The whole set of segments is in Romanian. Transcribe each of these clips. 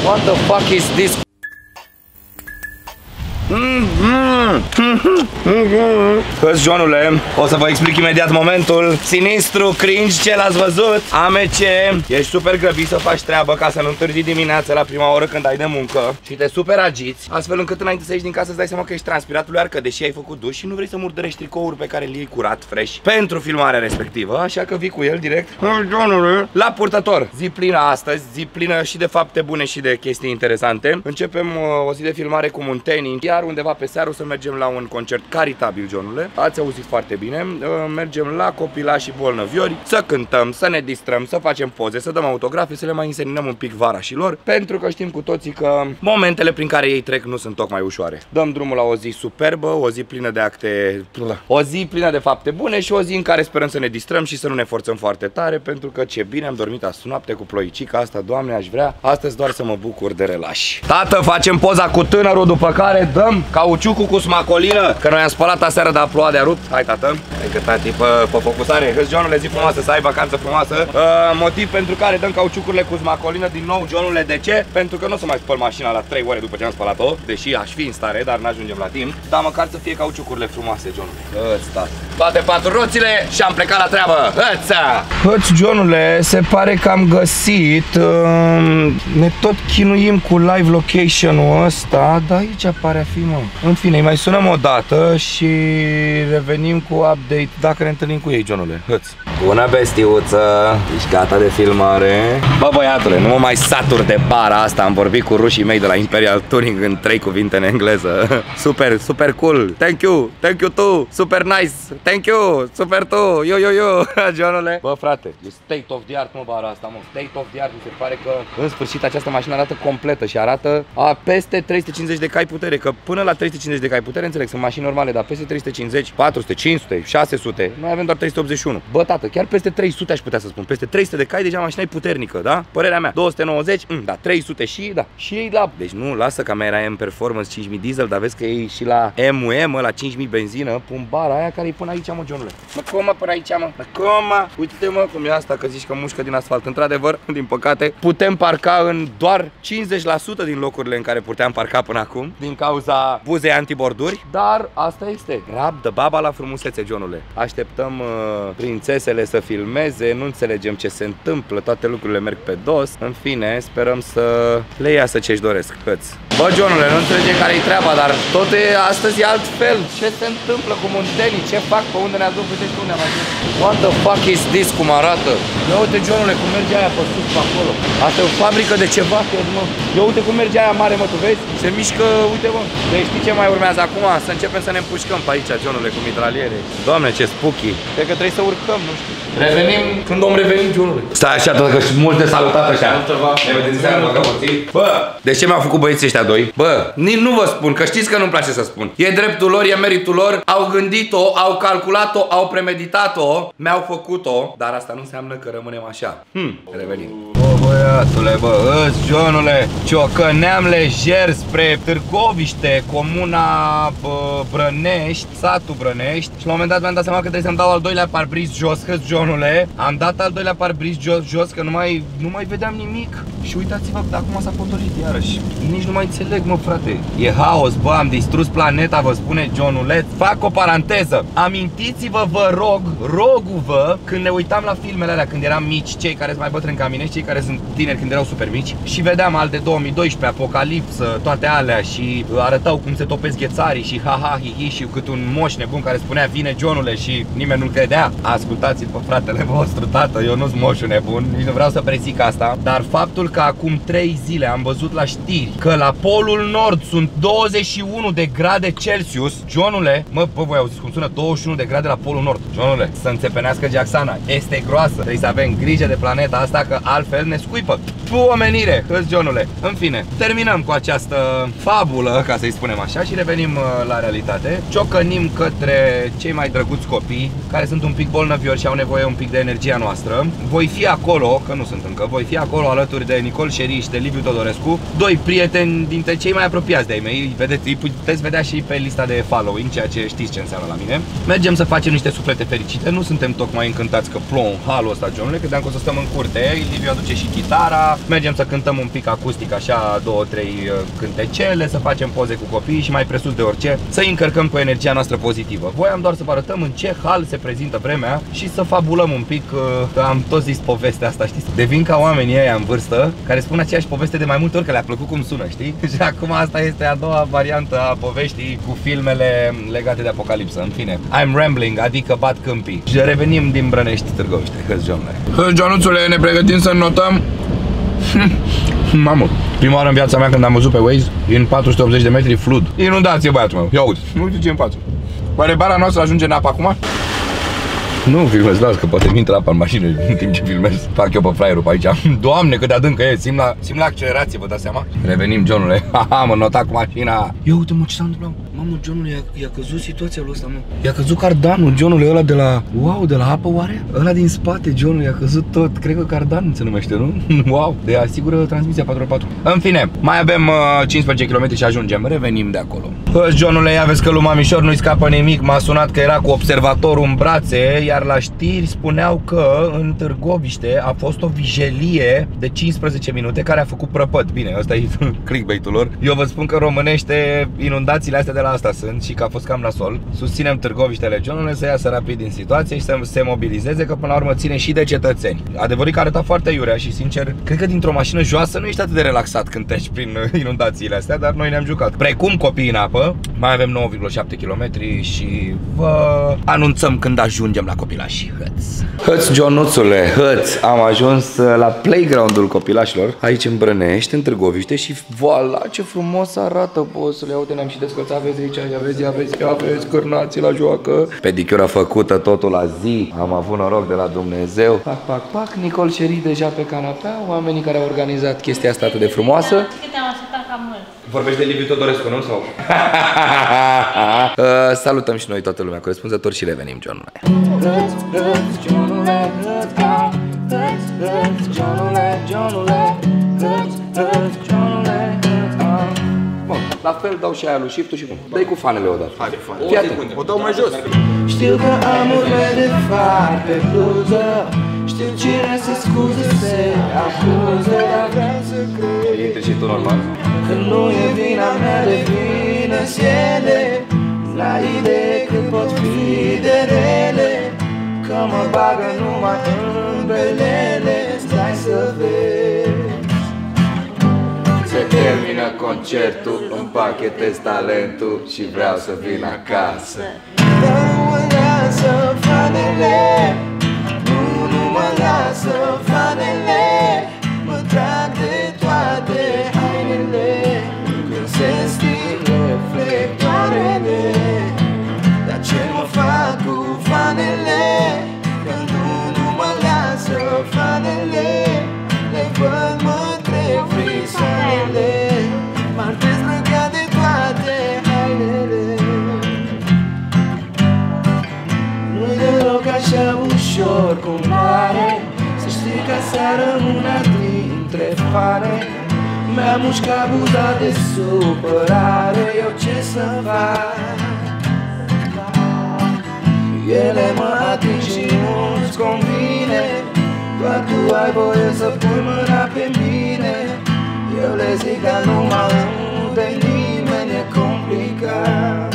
What the fuck is this? Hăți, Johnule, o să vă explic imediat momentul sinistru, cringe ce l-ați văzut. AMC, ești super grăbit să faci treabă ca să nu întârzi dimineața la prima oră când ai de muncă și te super agiți, astfel încât înainte să ieși din casă îți dai seama că ești transpirat, luarcă, deși ai făcut duș și nu vrei să murdărești tricouri pe care le iei curat, fresh, pentru filmarea respectivă, așa că vii cu el direct la purtător. Zi plină astăzi, zi plină și de fapte bune și de chestii interesante. Începem o zi de filmare cu Muntenii, iar undeva pe seară o să mergem la un concert caritabil, Johnule. Ați auzit foarte bine. Mergem la copilași și bolnăviori, să cântăm, să ne distrăm, să facem poze, să dăm autografe, să le mai inseninăm un pic varașilor, pentru că știm cu toții că momentele prin care ei trec nu sunt tocmai ușoare. Dăm drumul la o zi superbă, o zi plină de acte, o zi plină de fapte bune și o zi în care sperăm să ne distrăm și să nu ne forțăm foarte tare, pentru că ce bine am dormit azi noapte cu ploicica asta, Doamne, aș vrea astăzi doar să mă bucur de relax. Tată, facem poza cu tânărul, după care dăm cauciucul cu smacolină, că noi am spălat aseară, dar ploua de-a rupt. Hai, tată, hai că tati pe focusare. Hăți, Johnule, zi frumoasă, să ai vacanță frumoasă. Motiv pentru care dăm cauciucurile cu smacolină din nou, Johnule, de ce? Pentru că nu o să mai spăl mașina la 3 ore după ce am spălat-o, deși aș fi în stare, dar n-ajungem la timp. Dar măcar să fie cauciucurile frumoase, Johnule. Hăți, tată. Toate 4 roțile și am plecat la treabă. Hăța! Hăți, Johnule, se pare că am găsit, ne tot chinuim cu live location-ul ăsta, dar aici pare a fi, mă. În fine, îi mai sunăm o dată și revenim cu update dacă ne întâlnim cu ei, Johnule. Hăți! Bună, bestiuță! Ești gata de filmare? Bă, băiatule, nu mă mai satur de bara asta. Am vorbit cu rușii mei de la Imperial Tuning în 3 cuvinte în engleză. Super, super cool! Thank you! Thank you too! Super nice! Thank you! Super tu! Yo, yo, yo! Johnule! Bă, frate, e state of the art, mă, bara asta, mă. State of the art, mi se pare că în sfârșit această mașină arată completă și arată peste 350 de cai putere, că până la 350 de cai putere, înțeleg, sunt mașini normale, dar peste 350, 400, 500, 600, noi avem doar 381. Bă, tată, chiar peste 300 aș putea să spun. Peste 300 de cai deja mașina e puternică, da? Părerea mea. 290, da, 300 și, da. Și ei la... Deci nu, lasă camera M Performance 5000 diesel, dar vezi că ei și la MUM, la 5000 benzină, pun bara aia care e până aici, mă, Johnule. Mă, cum, mă, până aici, mă? Mă, cum, mă? Uite, mă, cum e asta, că zici că mușcă din asfalt. Într-adevăr, din păcate, putem parca în doar 50% din locurile în care puteam parca până acum, din cauza buzei antiborduri, dar asta este. Grab de baba la frumusețe, Johnule. Așteptăm prințesele să filmeze, nu înțelegem ce se întâmplă, toate lucrurile merg pe dos. În fine, sperăm să le iasă ce-și doresc. Hăți. Bă, Johnule, nu înțelege care-i treaba, dar tot astăzi e altfel. Ce se întâmplă cu Muntenii? Ce fac? Pe unde ne-a dus? Uite și unde am ajuns. What the fuck is this? Cum arată? Ia uite, Johnule, cum merge aia pe sus, pe acolo. Asta e o fabrică de ceva, cred, mă. Ia uite cum merge aia mare, mă, tu vezi? Se mișcă, uite, mă. Deci știi ce mai urmează acum? Să începem să ne împușcăm pe aici, Johnule, cu mitraliere. Doamne, ce spooky. Cred că trebuie să urcăm, nu știu. Revenim când om revenim, Johnule. Stai așa, că și mult de salutat așa. Ne vedem seara, mă, bă, de ce mi-au făcut băieții ăștia doi? Bă, nici nu vă spun, că știți că nu-mi place să spun. E dreptul lor, e meritul lor. Au gândit-o, au calculat-o, au premeditat-o, mi-au făcut-o, dar asta nu înseamnă că rămânem așa. Revenim. Bă, băiatule, bă, Johnule, ciocăneam lejer spre Târgoviște, comuna Brănești, satul Brănești. Și la un moment dat mi-am dat seama că trebuie să-mi dau al doilea parbriz jos, hăți, Johnule. Am dat al doilea parbriz jos, că nu mai vedeam nimic. Și uitați-vă că acum s-a potolit iarăși. Nici nu mai înțeleg, mă, frate. E haos, bă, am distrus planeta, vă spune Johnule. Fac o paranteză. Amintiți-vă, vă rog, rogu-vă, când ne uitam la filmele alea, când eram mici, cei care sunt mai bătrâni ca mine și cei care sunt tineri când erau super mici, și vedeam al de 2012, Apocalipsă, toate alea, și arătau cum se topesc ghețarii și ha-ha, hi-hi, și cât un moș nebun care spunea vine Johnule și nimeni nu-l credea. Ascultați-l pe fratele vostru, tată, eu nu-s moșul nebun, nici nu vreau să prezic asta, dar faptul că acum 3 zile am văzut la știri că la Polul Nord sunt 21 de grade Celsius, Johnule, mă, bă, voi auziți cum sună 21 de grade la Polul Nord, Johnule, să înțepenească Jacksana, este groasă, trebuie să avem grijă de planeta asta, că altfel ne scuipă. Omenire, hăți, Johnule. În fine, terminăm cu această fabulă, ca să-i spunem așa, și revenim la realitate. Ciocănim către cei mai drăguți copii, care sunt un pic bolnăviori și au nevoie un pic de energia noastră. Voi fi acolo, că nu sunt încă, voi fi acolo alături de Nicol Șeri și de Liviu Todorescu, doi prieteni dintre cei mai apropiați de-ai mei. Vedeți, îi puteți vedea și pe lista de following, ceea ce știți ce înseamnă la mine. Mergem să facem niște suflete fericite, nu suntem tocmai încântați că plouă în halul ăsta, Johnule, credeam că o să stăm în curte. Liviu aduce și chitara, mergem să cântăm un pic acustic, așa 2-3 cântecele, să facem poze cu copiii și mai presus de orice, să încărcăm cu energia noastră pozitivă. Voiam doar să vă arătăm în ce hal se prezintă vremea și să fabulăm un pic, că am tot zis povestea asta, știți? Devin ca oamenii ăia în vârstă, care spun aceeași poveste de mai multe ori, că le-a plăcut cum sună, știi? Și acum asta este a doua variantă a poveștii cu filmele legate de apocalipsă. În fine, I'm rambling, adică bat câmpii. Și revenim din Brănești, Târgoviște. Hăți, Johnule. Hăți, Jonuțule, ne pregătim să notăm. Mamă, prima oară în viața mea când am văzut pe Waze, în 480 de metri flud. Inundație, băiatul meu. Ia uite, uite ce în față. Oare bara noastră ajunge în apă acum? Nu filmez, las că poate mi intră apa în mașină în timp ce filmez. Fac eu pe fraierul pe aici. Doamne, cât de adâncă e, simt la accelerație, vă dați seama? Revenim, Johnule. Haha, mă nota cu mașina. Ia uite, mă, ce s-a întâmplat? Mamă, Johnule, i-a căzut situația lui ăsta, mă. I-a căzut cardanul, Johnule, ăla de la... Wow, de la apă, oare? Ăla din spate, Johnule, i-a căzut tot. Cred că cardan se numește, nu? Wow, de asigură transmisia 4x4. În fine, mai avem 15 km și ajungem. Revenim de acolo. Johnule, ia vezi că lui Mamișor nu-i scapă nimic. M-a sunat că era cu observatorul în brațe, iar la știri spuneau că în Târgoviște a fost o vijelie de 15 minute care a făcut prăpăd. Bine, ăsta e clickbait-ul lor. Eu vă spun că românește inundațiile astea de la asta sunt și că a fost cam nasol. Susținem Târgoviștele, Johnule, să iasă rapid din situație și să se mobilizeze, că până la urmă ține și de cetățeni. Adevărul că arăta foarte iurea și sincer, cred că dintr-o mașină joasă nu ești atât de relaxat când treci prin inundațiile astea, dar noi ne-am jucat. Precum copiii în apă, mai avem 9,7 km și vă anunțăm când ajungem la copilași. Hăți, Jonuțule, hăți, am ajuns la playground-ul copilașilor aici în Brănești, în Târgoviște și voila, ce frumos arată, bossule. Uite, ne-am și descălțat, vezi aici, ia vezi, cârnații la joacă. Pedicura făcută, totul la zi. Am avut noroc de la Dumnezeu. Pac, pac, pac, Nicol Șeri deja pe canapea, oamenii care au organizat chestia asta atât de frumoasă. Te-am așteptat cam mult. Vorbești de Liviu Todorescu, nu? Sau? Salutăm și noi toată lumea corespunzător și revenim, Johnule. Bun, la fel dau și aia lui shift-ul și cum? Dă-i cu fanele odată. Hai cu fanele. O dau mai jos. Știu că am urme de far pe bluză. Știu cine se scuză, se acuză, dar vreau să cred. Intri și tu normal. Că nu e vina mea, de vină-s ele. La idee cât pot fi de rele, că mă bagă numai în belele. Stai să vezi. Se termină concertul, împachetez talentul și vreau să vin acasă. Dar nu mă lasă fanele, nu mă lasă fanele. Mă trag de toate hainele, când se sting reflectoarele. Dar ce mă fac cu fanele, că nu mă lasă fanele. Le văd, mă trec frisoanele, m-ar dezbrăca de toate hainele. Nu-i deloc așa ușor cum pare, să știi că seară una dintre fane mi-a mușcat buza de supărare. Eu ce să fac? Ele mă ating și nu-ți convine, doar tu ai voie să pui mâna pe mine. Eu le zic, dar nu mă aude nimeni, e complicat.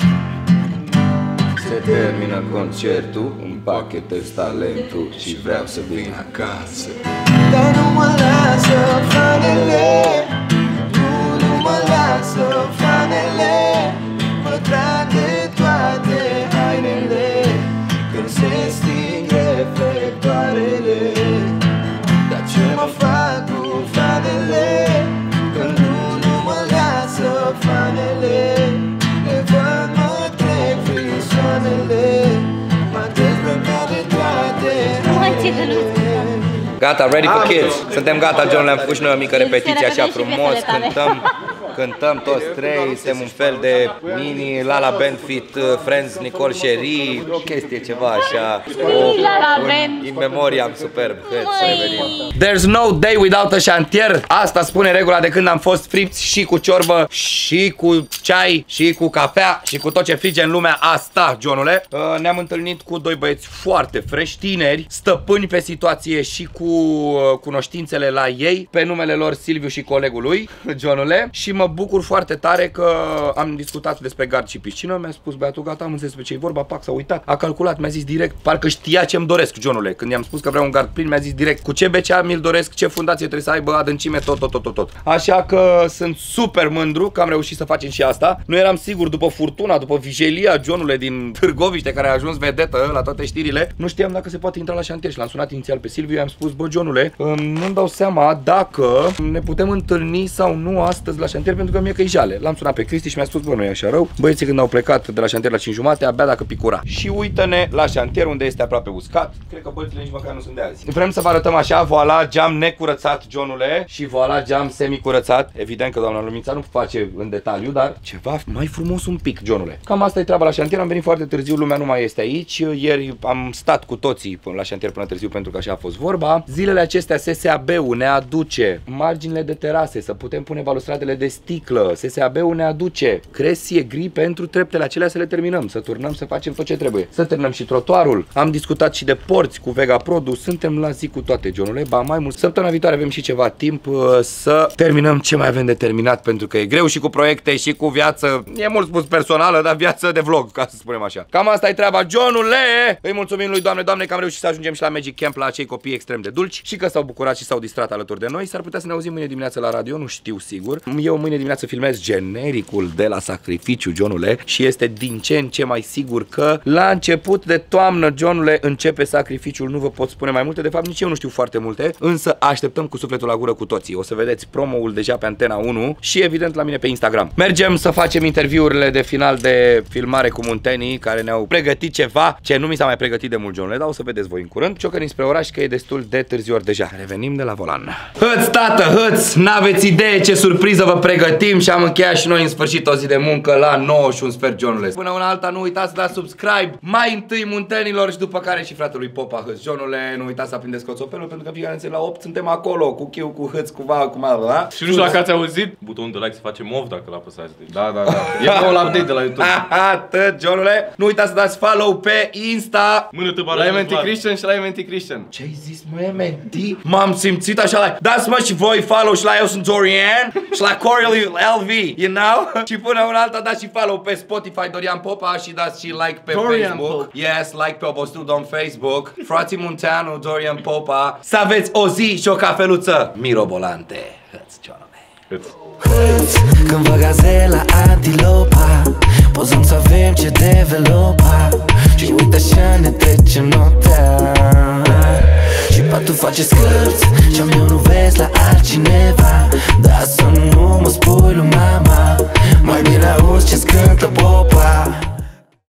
Se termină concertul, împachetez talentul și vreau să vin acasă. Dar nu mă lasă fanele, nu mă lasă fanele. Mă trag de toate hainele, când se sting reflectoarele. Dar ce mă fac cu fanele, că nu mă lasă fanele. Le văd, mă trec frisoanele, m-a dezbrăcat de toate hainele. Gata, ready for kids. Suntem gata, John, le-am făcut și noi o mică repetiție așa frumos, cântăm toți trei, suntem un fel de mini La Band Fit Friends Nicol Șeri, o chestie ceva așa, in memoriam superb. There's no day without a șantier. Asta spune regula de când am fost fripți și cu ciorbă, și cu ceai, și cu cafea, și cu tot ce frige în lumea asta, Johnule. Ne-am întâlnit cu doi băieți foarte fresh, tineri, stăpâni pe situație și cu cu cunoștințele la ei pe numele lor Silviu și colegul lui, Johnule, și mă bucur foarte tare că am discutat despre gard și piscină. Mi-a spus băiatul, gata, am înțeles pe ce-i vorba, pac, s-a uitat, a calculat, mi-a zis direct, parcă știa ce-mi doresc, Johnule. Când i-am spus că vreau un gard plin, mi-a zis direct cu ce BCA mi-l doresc, ce fundație trebuie să aibă, adâncime, tot. Așa că sunt super mândru că am reușit să facem și asta. Nu eram sigur, după furtuna, după vijelia Johnule din Târgoviște, care a ajuns vedetă la toate știrile, nu știam dacă se poate intra la șantier și l-am sunat inițial pe Silviu, i-am spus, bă, Johnule, nu-mi dau seama dacă ne putem întâlni sau nu astăzi la șantier, pentru că mie că-i jale. L-am sunat pe Cristi și mi-a spus, bă, nu e așa rău. Băieții când au plecat de la șantier la 5:30, abia dacă picura. Și uită-ne la șantier, unde este aproape uscat. Cred că bălțile nici măcar nu sunt de azi. Vrem să vă arătăm așa, voilà, geam necurățat, Johnule, și voilà, geam semicurățat. Evident că doamna Lumița nu face în detaliu, dar ceva mai frumos un pic, Johnule. Cam asta e treaba la șantier, am venit foarte târziu, lumea nu mai este aici. Ieri am stat cu toții până la șantier până târziu, pentru că așa a fost vorba. Zilele acestea SSAB-ul ne aduce marginile de terase, să putem pune balustradele de sticlă. SSAB-ul ne aduce cresie gri pentru treptele acelea, să le terminăm, să turnăm, să facem tot ce trebuie. Să terminăm și trotuarul. Am discutat și de porți cu Vega Produ, suntem la zi cu toate, Johnule. Ba mai mult, săptămâna viitoare avem și ceva timp să terminăm ce mai avem de terminat, pentru că e greu și cu proiecte și cu viață, e mult spus personală, dar viață de vlog, ca să spunem așa. Cam asta e treaba, Johnule. Îi mulțumim lui Doamne că am reușit să ajungem și la Magic Camp, la acei copii extrem de dulci și că s-au bucurat și s-au distrat alături de noi. S-ar putea să ne auzim mâine dimineață la radio, nu știu sigur. Eu mâine dimineață filmez genericul de la Sacrificiu, Johnule, și este din ce în ce mai sigur că la început de toamnă, Johnule, începe Sacrificiul. Nu vă pot spune mai multe, de fapt nici eu nu știu foarte multe, însă așteptăm cu sufletul la gură cu toții. O să vedeți promo-ul deja pe Antena 1 și evident la mine pe Instagram. Mergem să facem interviurile de final de filmare cu muntenii care ne-au pregătit ceva ce nu mi s-a mai pregătit de mult, Johnule, dar o să vedeți voi în curând. Ciocănim spre oraș că e destul de târziu ori deja. Revenim de la volan. Hăț, tată, hăț! N-aveți idee ce surpriză vă pregătim și am încheiat și noi în sfârșit o zi de muncă la 9 și un sfert, Johnule. Până una alta, nu uitați să dați subscribe mai întâi muntenilor și după care și fratelui Popa Hăț. Johnule, nu uitați să aprindeți coțopelul, pentru că fiecare la 8 suntem acolo cu Chiu, cu Hăț, cu Val, cu Mal, da? Și nu știu dacă ați auzit, butonul de like se face mov dacă l-apăsați. Da. E nou la update de la YouTube. Atât, Johnule. Nu uitați să dați follow pe Insta. La MNT Christian și la MNT Christian. Ce-ai zis, mă, MNT? M-am simțit așa la... Dați mă și voi follow și la eu sunt Dorian și la Corey LV, you know? Și până una alta dați și follow pe Spotify Dorian Popa și dați și like pe Dorian Facebook. Popa. Yes, like pe Obostud on Facebook. Frații Munteanu, Dorian Popa. Să aveți o zi și o cafeluță mirobolante. Hăț, Johnule. Când vă gazela antilopa, pozăm să avem ce developa. Și uite așa ne trecem noaptea. Și patul face scârți și-am eu nu vezi la altcineva. Dar să nu mă spui lui mama, mai bine auzi ce-ți cântă Popa.